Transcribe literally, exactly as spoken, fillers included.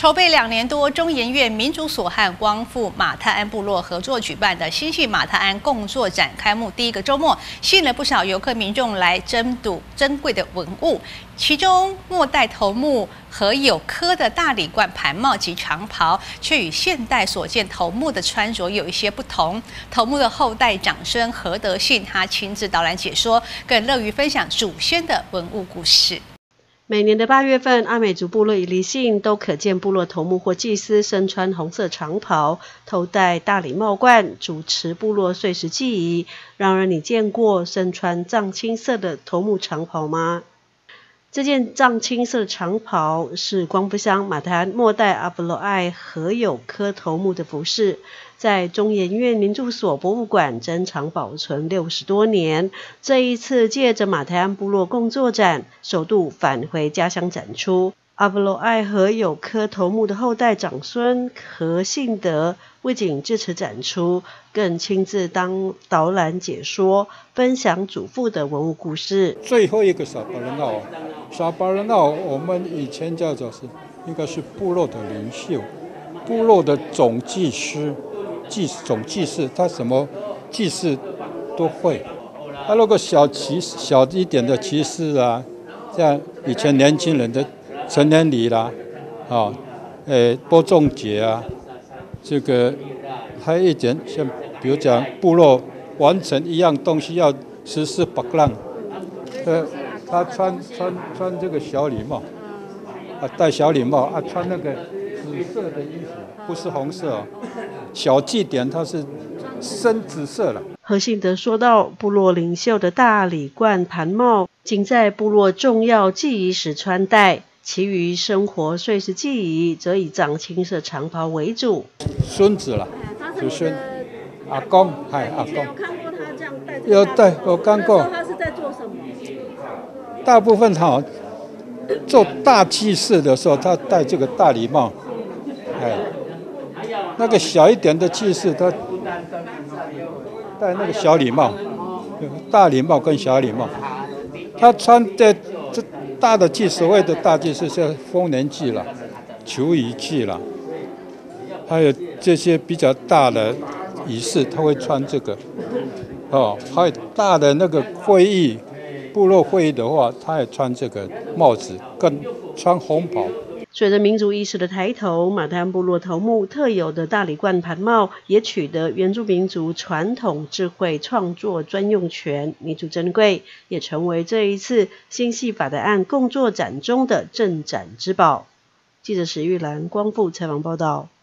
筹备两年多，中研院民族所和光复马太安部落合作举办的新系马太安共作展开幕第一个周末，吸引了不少游客民众来争睹珍贵的文物。其中末代头目和有刻的大理冠盘帽及长袍，却与现代所见头目的穿着有一些不同。头目的后代长孙何德信，他亲自导览解说，更乐于分享祖先的文物故事。 每年的八月份，阿美族部落一离性都可见部落头目或祭司身穿红色长袍，头戴大礼帽冠，主持部落岁时祭仪。然而，你见过身穿藏青色的头目长袍吗？这件藏青色长袍是光复乡马太安末代阿布罗爱何有科头目的服饰，在中研院民族所博物馆珍藏保存六十多年。这一次借着马太安部落共作展，首度返回家乡展出。阿布罗爱何有科头目的后代长孙何信德不仅致辞展出，更亲自当导览解说，分享祖父的文物故事。 最后一个撒巴人闹，撒巴人闹我们以前叫做是应该是部落的领袖，部落的总祭司、祭总祭司，他什么祭祀都会。他如果小骑小一点的骑士啊，像以前年轻人的成年礼啦，啊，诶，播种节啊，这个还有一点像，比如讲部落完成一样东西要实施八浪，呃，他穿穿穿这个小礼帽，啊，戴小礼帽啊，穿那个紫色的衣服，不是红色哦，小祭典它是深紫色了。 何信德说到，部落领袖的大礼冠盘帽仅在部落重要祭仪时穿戴，其余生活岁时祭仪则以藏青色长袍为主。 孙子了，祖孙，阿公，嗨，阿公。 有看过他这样戴？ 有戴，我看过。 他是在做什么？ 大部分哈，做大祭祀的时候，他戴这个大礼帽，哎，那个小一点的祭祀，他戴那个小礼帽，大礼帽跟小礼帽。他穿的这大的祭，所谓的大祭是像丰年祭了、求雨祭了，还有这些比较大的仪式，他会穿这个。哦，还有大的那个会议，部落会议的话，他也穿这个帽子，跟穿红袍。 随着民族意识的抬头，马太安部落头目特有的大礼冠盘帽也取得原住民族传统智慧创作专用权，弥足珍贵，也成为这一次新系法的案共作展中的镇展之宝。记者史玉兰光复采访报道。